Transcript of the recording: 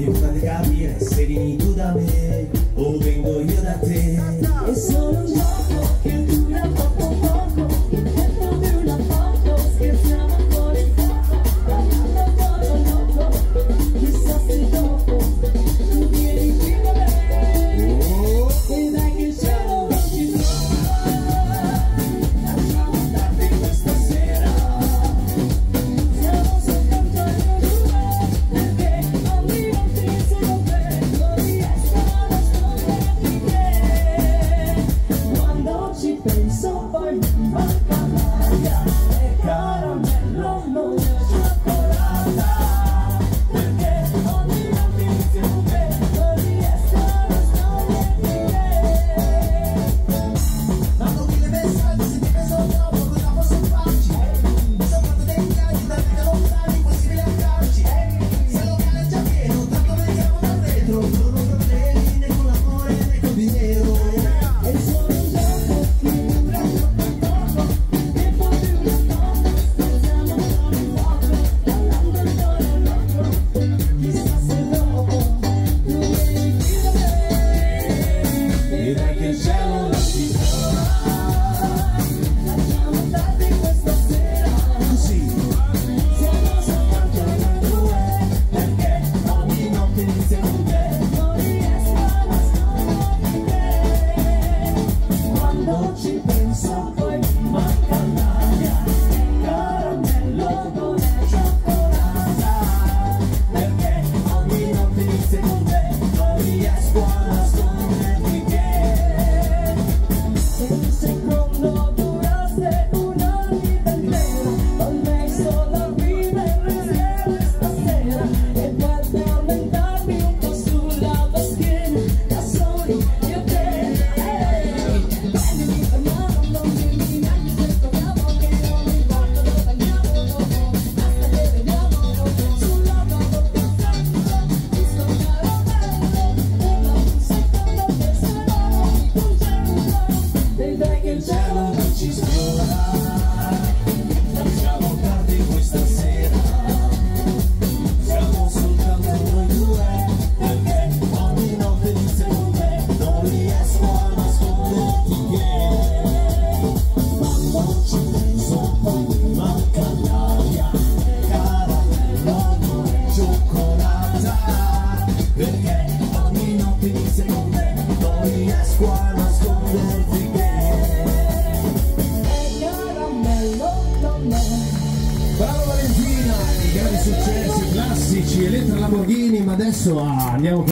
mi fate capire se vieni tu da me o vengo io da te. È solo un gioco che dura poco poco, il tempo di una foto, scherziamo ancora il fuoco, ballando loco, chissà se dopo tu vieni qui da me. E dai che il cielo non ci trova, lasciamo andare questa sera. Siamo soltanto noi due, perché ogni notte insieme a te non riesco a nasconderti che quando ci penso poi mi manca l'aria e caramello non è cioccolata, perché ogni notte insieme a te non riesco a nasconderti che Mando mille messaggi, se ti penso troppo cosa posso farci? Mi sono fatto dei viaggi da vite lontani, possibile andarci. Se lo cane è già pieno, tanto noi siamo da retro. Non ho problemi né con l'amore né con dinero. è solo un gioco che dura troppo poco, il tempo di una foto, scherziamo ancora il fuoco, ballando loco, chissà se dopo tu vieni qui da me. E dai che il cielo non ci trova, Lasciamo andare questa sera. così. Siamo soltanto noi due, Perché ogni notte inizia con te. non riesco a nasconderti che quando ci penso poi mi manca l'aria e caramello non è cioccolata, Perché ogni notte inizia con te. Non riesco a nasconderti che se un secondo durasse una vita intera, con lei solo a vivere insieme stasera e poi tormentarmi un po' sulla tua schiena, da soli io e te. Prendimi per mano, non dirmi neanche se torniamo, che non mi importa dove andiamo dopo, basta che vediamo sulla tua bocca santa, questo caramello, urla un secondo che se no un cielo, e dai che il cielo non ci sfiora. lasciamo tardi questa sera. Siamo soltanto noi due. Perché ogni notte inizia con te. Non riesco a nasconderti che quando ci penso poi mi manca l'aria. Caramello non è cioccolata. Perché ogni notte inizia con te. Non riesco a nasconderti che Caramello non è. bravo Valentina, i grandi successi classici, Elettra Lamborghini, ma adesso andiamo